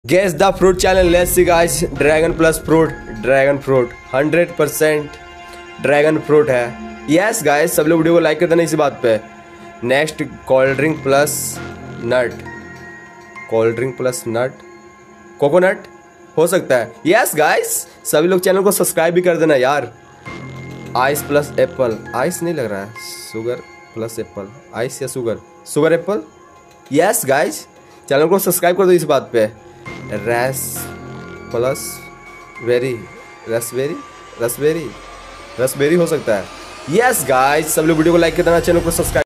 Guess the fruit channel. Let's see guys, dragon plus fruit, dragon fruit 100% dragon fruit है। Yes guys, सब लोग video को like कर देना इसी बात पे। Next cold drink plus nut, cold drink plus nut, coconut हो सकता है। यस गाइस, सभी लोग चैनल को सब्सक्राइब भी कर देना यार। आइस प्लस एप्पल, आइस नहीं लग रहा है, शुगर प्लस एप्पल, आइस या sugar, sugar apple. Yes guys, channel को सब्सक्राइब कर दो इस बात पे। रस plus very, raspberry, raspberry, raspberry हो सकता है। यस गाइस, सब लोग वीडियो को लाइक कर देना, चैनल को सब्सक्राइब